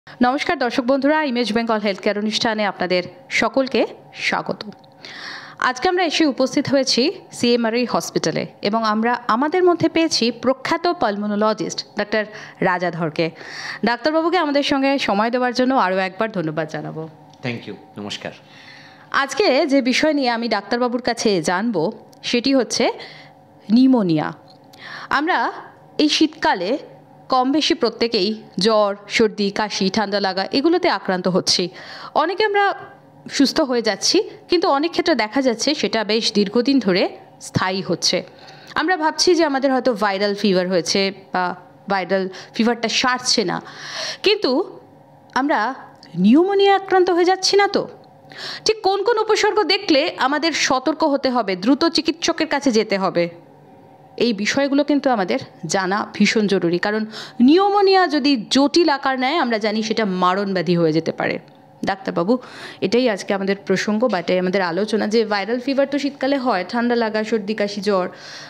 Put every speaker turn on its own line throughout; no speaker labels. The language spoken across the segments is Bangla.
নমস্কার দর্শক বন্ধুরা, ইমেজ বেঙ্গল হেলথ কেয়ার অনুষ্ঠানে আপনাদের সকলকে স্বাগত। আজকে আমরা এসে উপস্থিত হয়েছি সিএমআরআই হসপিটালে এবং আমরা আমাদের মধ্যে পেয়েছি প্রখ্যাত পালমোনোলজিস্ট ডাক্তার রাজা ধরকে। ডাক্তারবাবুকে আমাদের সঙ্গে সময় দেওয়ার জন্য আরও একবার ধন্যবাদ জানাবো।
থ্যাংক ইউ, নমস্কার।
আজকে যে বিষয় নিয়ে আমি ডাক্তারবাবুর কাছে জানবো সেটি হচ্ছে নিউমোনিয়া। আমরা এই শীতকালে কম বেশি প্রত্যেকেই জ্বর, সর্দি, কাশি, ঠান্ডা লাগা এগুলোতে আক্রান্ত হচ্ছি। অনেকে আমরা সুস্থ হয়ে যাচ্ছি, কিন্তু অনেক ক্ষেত্রে দেখা যাচ্ছে সেটা বেশ দীর্ঘদিন ধরে স্থায়ী হচ্ছে। আমরা ভাবছি যে আমাদের হয়তো ভাইরাল ফিভার হয়েছে বা ভাইরাল ফিভারটা সারছে না, কিন্তু আমরা নিউমোনিয়া আক্রান্ত হয়ে যাচ্ছি না তো? ঠিক কোন কোন উপসর্গ দেখলে আমাদের সতর্ক হতে হবে, দ্রুত চিকিৎসকের কাছে যেতে হবে, এই বিষয়গুলো কিন্তু আমাদের জানা ভীষণ জরুরি। কারণ নিউমোনিয়া যদি জটিল আকার নেয় আমরা জানি সেটা মারণব্যাধি হয়ে যেতে পারে। ডাক্তারবাবু, এটাই আজকে আমাদের প্রসঙ্গ বা এটাই আমাদের আলোচনা যে ভাইরাল ফিভার তো শীতকালে হয়, ঠান্ডা লাগা, সর্দি, কাশি, জ্বর,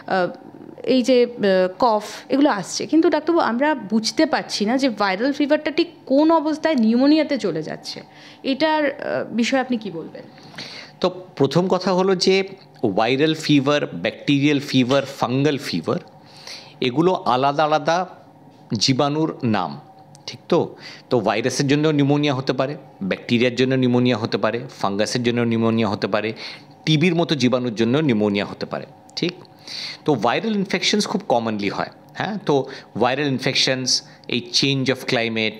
এই যে কফ এগুলো আসছে, কিন্তু ডাক্তারবাবু আমরা বুঝতে পারছি না যে ভাইরাল ফিভারটা ঠিক কোন অবস্থায় নিউমোনিয়াতে চলে যাচ্ছে। এটার বিষয়ে আপনি কি বলবেন?
তো প্রথম কথা হলো যে viral fever, bacterial fever, fungal fever এগুলো আলাদা আলাদা জীবাণুর নাম, ঠিক তো? তো ভাইরাসের জন্য নিউমোনিয়া হতে পারে, ব্যাকটেরিয়ার জন্য নিউমোনিয়া হতে পারে, ফাঙ্গাসের জন্য নিউমোনিয়া হতে পারে, টিবির মতো জীবাণুর জন্য নিউমোনিয়া হতে পারে, ঠিক? তো ভাইরাল ইনফেকশনস খুব কমনলি হয়। হ্যাঁ, তো ভাইরাল ইনফেকশনস এই চেঞ্জ অফ ক্লাইমেট,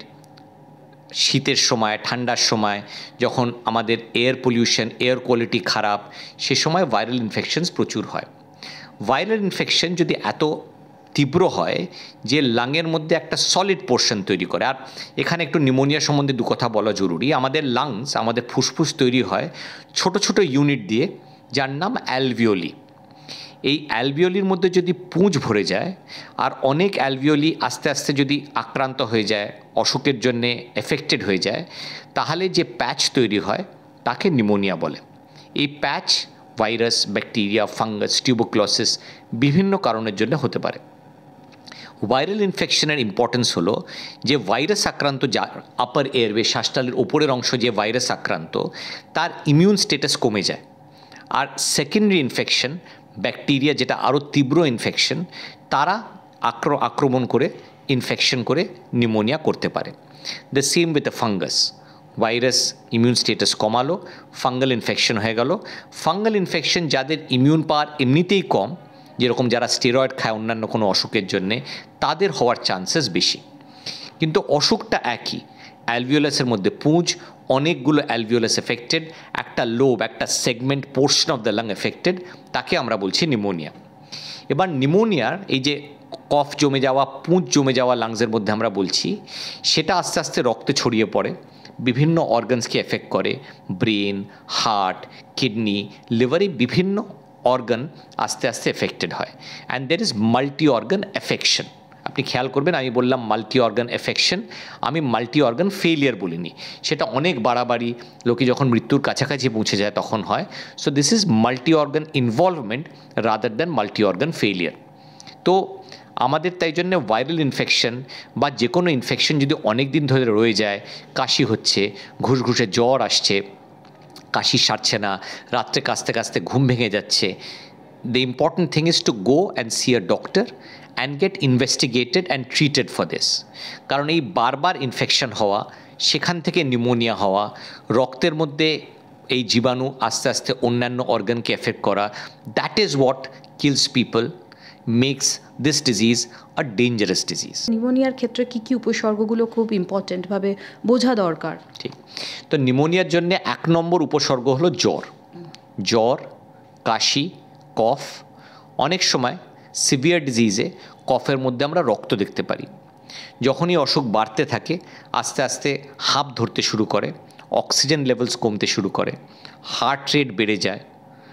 শীতের সময়, ঠান্ডার সময়, যখন আমাদের এয়ার পলিউশন, এয়ার কোয়ালিটি খারাপ, সে সময় ভাইরাল ইনফেকশনস প্রচুর হয়। ভাইরাল ইনফেকশন যদি এত তীব্র হয় যে লাংয়ের মধ্যে একটা সলিড পোর্শন তৈরি করে, আর এখানে একটু নিউমোনিয়া সম্বন্ধে দু কথা বলা জরুরি। আমাদের লাংস, আমাদের ফুসফুস তৈরি হয় ছোট ছোট ইউনিট দিয়ে, যার নাম অ্যালভিওলি। এই অ্যালভিওলির মধ্যে যদি পুঁজ ভরে যায় আর অনেক অ্যালভিওলি আস্তে আস্তে যদি আক্রান্ত হয়ে যায়, অসুখের জন্যে এফেক্টেড হয়ে যায়, তাহলে যে প্যাচ তৈরি হয় তাকে নিউমোনিয়া বলে। এই patch virus, bacteria, fungus, tuberculosis বিভিন্ন কারণের জন্য হতে পারে। ভাইরাল ইনফেকশনের ইম্পর্টেন্স হলো যে ভাইরাস আক্রান্ত, যা আপার এয়ারওয়ে, শ্বাসনালীর ওপরের অংশ যে ভাইরাস আক্রান্ত, তার ইমিউন স্ট্যাটাস কমে যায়। আর সেকেন্ডারি ইনফেকশন, ব্যাকটেরিয়া যেটা আরও তীব্র ইনফেকশন, তারা আক্রমণ করে ইনফেকশন করে নিউমোনিয়া করতে পারে। The same with the fungus. Virus immune status কমালো, ফাঙ্গাল ইনফেকশন হয়ে গেল। ফাঙ্গাল ইনফেকশন যাদের ইমিউন পাওয়ার এমনিতেই কম, যেরকম যারা স্টেরয়েড খায় অন্যান্য কোনো অসুখের জন্যে, তাদের হওয়ার চান্সেস বেশি। কিন্তু অসুখটা একই, অ্যালভিওলাসের মধ্যে পুঁজ, অনেকগুলো অ্যালভিওলাস এফেক্টেড, একটা লোব, একটা segment portion of the lung affected, তাকে আমরা বলছি নিউমোনিয়া। এবার নিউমোনিয়ার এই যে কফ জমে যাওয়া, পুঁজ জমে যাওয়া লাংসের মধ্যে আমরা বলছি, সেটা আস্তে আস্তে রক্তে ছড়িয়ে পড়ে, বিভিন্ন অর্গানসকে এফেক্ট করে, ব্রেন, হার্ট, কিডনি, লিভারে বিভিন্ন অর্গান আস্তে আস্তে এফেক্টেড হয়। And there is multi organ affection. আপনি খেয়াল করবেন, আমি বললাম মাল্টি অর্গান এফেকশন, আমি মাল্টি অর্গান ফেলিয়ার বলিনি। সেটা অনেক বাড়াবাড়ি, লোকে যখন মৃত্যুর কাছাকাছি পৌঁছে যায় তখন হয়। So this is multi organ involvement rather than multi organ failure. তো আমাদের তাই জন্য ভাইরাল ইনফেকশন বা যে কোনো ইনফেকশন যদি অনেক দিন ধরে রয়ে যায়, কাশি হচ্ছে, ঘুষঘুষে জ্বর আসছে, কাশি সারছে না, রাত্রে কাশতে কাশতে ঘুম ভেঙে যাচ্ছে, the important thing is to go and see a doctor and get investigated and treated for this. কারণ এই বারবার ইনফেকশন হওয়া, সেখান থেকে নিউমোনিয়া হওয়া, রক্তের মধ্যে এই জীবাণু আস্তে আস্তে অন্যান্য অর্গানকে এফেক্ট করা, that is what kills people, makes this disease a dangerous disease.
নিউমোনিয়ার ক্ষেত্রে কী কী উপসর্গগুলো খুব ইম্পর্টেন্টভাবে বোঝা দরকার?
ঠিক, তো নিউমোনিয়ার জন্য 1 নম্বর উপসর্গ হলো জ্বর। জ্বর, কাশি, কফ। অনেক সময় সিভিয়ার ডিজিজে কফের মধ্যে আমরা রক্ত দেখতে পারি। যখনই অসুখ বাড়তে থাকে, আস্তে আস্তে হাঁপ ধরতে শুরু করে, অক্সিজেন লেভেলস কমতে শুরু করে, হার্ট রেট বেড়ে যায়,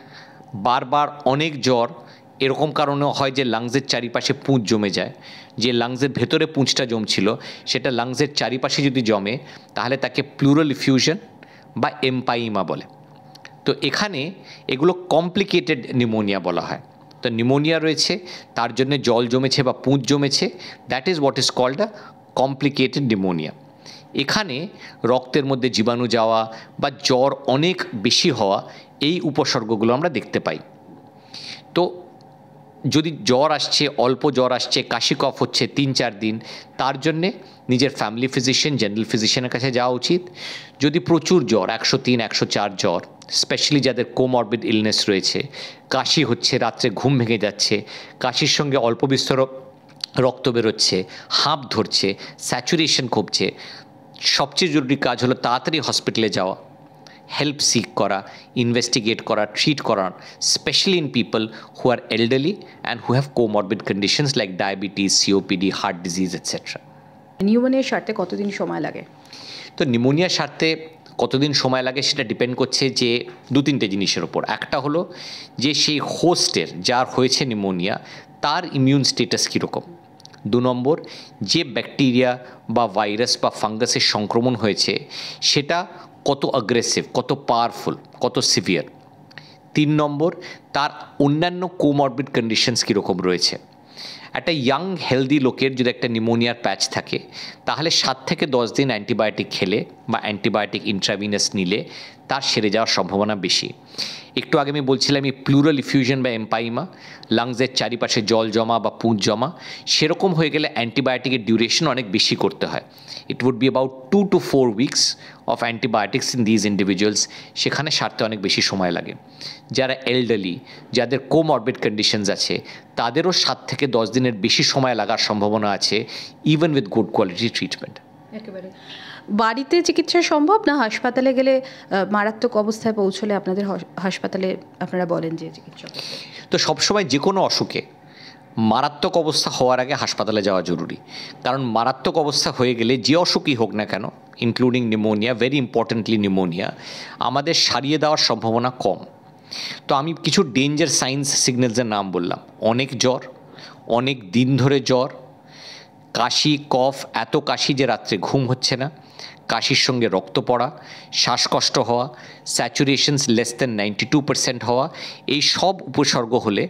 বারবার অনেক জ্বর। এরকম কারণেও হয় যে লাংসের চারিপাশে পুঁজ জমে যায়, যে লাংসের ভেতরে পুঁজটা জমছিল সেটা লাংসের চারিপাশে যদি জমে তাহলে তাকে প্লুরাল ইফিউশন বা এমপাইমা বলে। তো এখানে এগুলো কমপ্লিকেটেড নিউমোনিয়া বলা হয়। তো নিউমোনিয়া রয়েছে, তার জন্য জল জমেছে বা পুঁজ জমেছে, that is what is called a complicated pneumonia. এখানে রক্তের মধ্যে জীবাণু যাওয়া বা জ্বর অনেক বেশি হওয়া এই উপসর্গগুলো আমরা দেখতে পাই। তো যদি জ্বর আসছে, অল্প জ্বর আসছে, কাশি কফ হচ্ছে 3-4 দিন, তার জন্যে নিজের ফ্যামিলি ফিজিশিয়ান, জেনারেল ফিজিশিয়ানের কাছে যাওয়া উচিত। যদি প্রচুর জ্বর, 103, 104 জ্বর, স্পেশালি যাদের কোমরবিড ইলনেস রয়েছে, কাশি হচ্ছে, রাত্রে ঘুম ভেঙে যাচ্ছে, কাশির সঙ্গে অল্প বিস্তর রক্ত বেরোচ্ছে, হাঁপ ধরছে, স্যাচুরেশন কমছে, সবচেয়ে জরুরি কাজ হলো তাড়াতাড়ি হসপিটালে যাওয়া, হেল্প সিক করা, ইনভেস্টিগেট করা, ট্রিট করা, specially in people who are elderly and who have comorbid conditions like diabetes, COPD, heart disease etcetera.
নিউমোনিয়া সারতে কতদিন সময় লাগে?
তো নিউমোনিয়া সারতে কতদিন সময় লাগে সেটা ডিপেন্ড করছে যে 2-3টে জিনিসের ওপর। একটা হলো যে সেই হোস্টের, যার হয়েছে নিউমোনিয়া, তার ইমিউন স্টেটাস কীরকম। 2 নম্বর, যে ব্যাকটেরিয়া বা ভাইরাস বা ফাঙ্গাসের সংক্রমণ হয়েছে সেটা কত অ্যাগ্রেসিভ, কত পাওয়ারফুল, কত সিভিয়ার। 3 নম্বর, তার অন্যান্য কোমরবিড কন্ডিশনস কীরকম রয়েছে। একটা ইয়াং হেলদি লোকের যদি একটা নিউমোনিয়ার প্যাচ থাকে, তাহলে 7 থেকে 10 দিন অ্যান্টিবায়োটিক খেলে বা অ্যান্টিবায়োটিক ইন্ট্রাভিনাস নিলে তার সেরে যাওয়ার সম্ভাবনা বেশি। একটু আগে আমি বলছিলাম এই প্লুরাল ইফিউশন বা এম্পাইমা, লাংসের চারিপাশে জল জমা বা পুঁজ জমা, সেরকম হয়ে গেলে অ্যান্টিবায়োটিকের ডিউরেশন অনেক বেশি করতে হয়। It would be about 2 to 4 weeks of antibiotics in these individuals. সেখানে সারতে অনেক বেশি সময় লাগে। যারা এল্ডারলি, যাদের কোমরবিড কন্ডিশনস আছে, তাদেরও 7 থেকে 10 দিনের বেশি সময় লাগার সম্ভাবনা আছে, even with good quality treatment.
একেবারে বাড়িতে চিকিৎসা সম্ভব, না হাসপাতালে গেলে মারাত্মক অবস্থায় পৌঁছলে আপনাদের হাসপাতালে আপনারা বলেন যে চিকিৎসা?
তো সবসময় যে কোনো অসুখে মারাত্মক অবস্থা হওয়ার আগে হাসপাতালে যাওয়া জরুরি। কারণ মারাত্মক অবস্থা হয়ে গেলে যে অসুখই হোক না কেন, including pneumonia, very importantly pneumonia, আমাদের সারিয়ে দেওয়ার সম্ভাবনা কম। তো আমি কিছু ডেঞ্জার সাইন্স সিগন্যালসের নাম বললাম। অনেক জ্বর, অনেক দিন ধরে জ্বর, কাশি কফ, এত কাশি যে রাত্রে ঘুম হচ্ছে না, কাশির সঙ্গে রক্ত পড়া, শ্বাসকষ্ট হওয়া, স্যাচুরেশনস লেস দেন 92% হওয়া, এই সব উপসর্গ হলে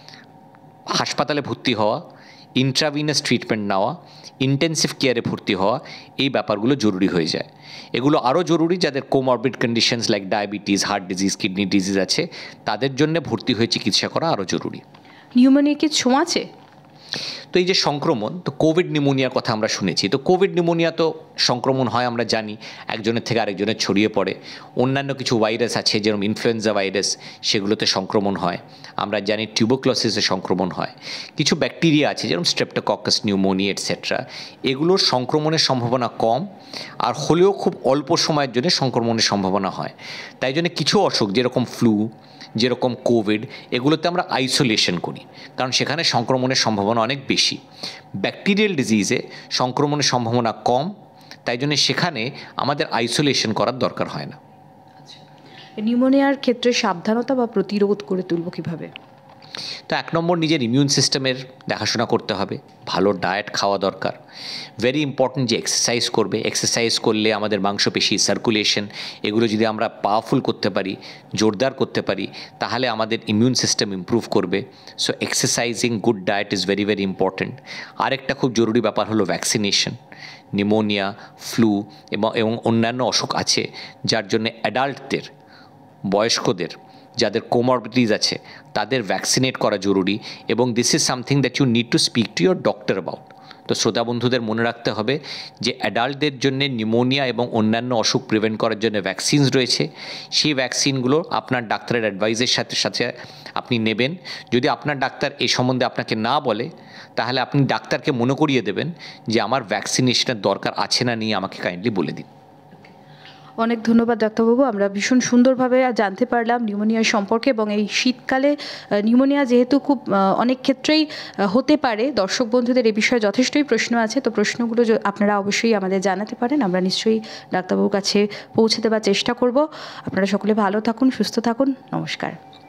হাসপাতালে ভর্তি হওয়া, ইন্ট্রাভিনাস ট্রিটমেন্ট নেওয়া, ইন্টেন্সিভ কেয়ারে ভর্তি হওয়া, এই ব্যাপারগুলো জরুরি হয়ে যায়। এগুলো আরও জরুরি যাদের comorbid conditions like diabetes, heart disease, kidney disease আছে, তাদের জন্য ভর্তি হয়ে চিকিৎসা করা আরও জরুরি।
নিউমোনিয়া কি ছোঁয়াচে?
তো এই যে সংক্রমণ, তো কোভিড নিউমোনিয়ার কথা আমরা শুনেছি। তো কোভিড নিউমোনিয়া তো সংক্রমণ হয়, আমরা জানি, একজনের থেকে আরেকজনের ছড়িয়ে পড়ে। অন্যান্য কিছু ভাইরাস আছে যেরকম ইনফ্লুয়েঞ্জা ভাইরাস, সেগুলোতে সংক্রমণ হয়। আমরা জানি টিউবারকুলোসিসে সংক্রমণ হয়। কিছু ব্যাকটেরিয়া আছে যেরকম স্ট্রেপ্টোকক্কাস নিউমোনিয়া এটসেট্রা, এগুলোর সংক্রমণের সম্ভাবনা কম, আর হলেও খুব অল্প সময়ের জন্য সংক্রমণের সম্ভাবনা হয়। তাই জন্য কিছু অসুখ যেরকম ফ্লু, যেরকম কোভিড, এগুলোতে আমরা আইসোলেশন করি, কারণ সেখানে সংক্রমণের সম্ভাবনা অনেক বেশি। ব্যাকটেরিয়াল ডিজিজে সংক্রমণের সম্ভাবনা কম, তাই জন্য সেখানে আমাদের আইসোলেশন করার দরকার হয় না।
নিউমোনিয়ার ক্ষেত্রে সাবধানতা বা প্রতিরোধ করে তুলব কীভাবে?
তো 1 নম্বর, নিজের ইমিউন সিস্টেমের দেখাশোনা করতে হবে, ভালো ডায়েট খাওয়া দরকার। ভেরি ইম্পর্টেন্ট যে এক্সারসাইজ করবে। এক্সারসাইজ করলে আমাদের মাংসপেশি, সার্কুলেশন, এগুলো যদি আমরা পাওয়ারফুল করতে পারি, জোরদার করতে পারি, তাহলে আমাদের ইমিউন সিস্টেম ইমপ্রুভ করবে। So exercising, good diet is very very important. আরেকটা খুব জরুরি ব্যাপার হলো ভ্যাকসিনেশন। নিউমোনিয়া, ফ্লু এবং অন্যান্য অসুখ আছে যার জন্য অ্যাডাল্টদের, বয়স্কদের, যাদের কোমরবিডিজ আছে, তাদের ভ্যাকসিনেট করা জরুরি। এবং this is something that you need to speak to your doctor about. তো শ্রোতা বন্ধুদের মনে রাখতে হবে যে অ্যাডাল্টদের জন্য নিউমোনিয়া এবং অন্যান্য অসুখ প্রিভেন্ট করার জন্য ভ্যাকসিনস রয়েছে। সেই ভ্যাকসিনগুলো আপনার ডাক্তারের অ্যাডভাইসের সাথে সাথে আপনি নেবেন। যদি আপনার ডাক্তার এই সম্বন্ধে আপনাকে না বলে, তাহলে আপনি ডাক্তারকে মনে করিয়ে দেবেন যে আমার ভ্যাকসিনেশনের দরকার আছে না নেই, আমাকে কাইন্ডলি বলে দিন।
অনেক ধন্যবাদ ডাক্তারবাবু। আমরা ভীষণ সুন্দরভাবে জানতে পারলাম নিউমোনিয়া সম্পর্কে, এবং এই শীতকালে নিউমোনিয়া যেহেতু খুব অনেক ক্ষেত্রেই হতে পারে, দর্শক বন্ধুদের এই বিষয়ে যথেষ্টই প্রশ্ন আছে। তো প্রশ্নগুলো আপনারা অবশ্যই আমাদের জানাতে পারেন, আমরা নিশ্চয়ই ডাক্তারবাবুর কাছে পৌঁছে দেওয়ার চেষ্টা করব। আপনারা সকলে ভালো থাকুন, সুস্থ থাকুন, নমস্কার।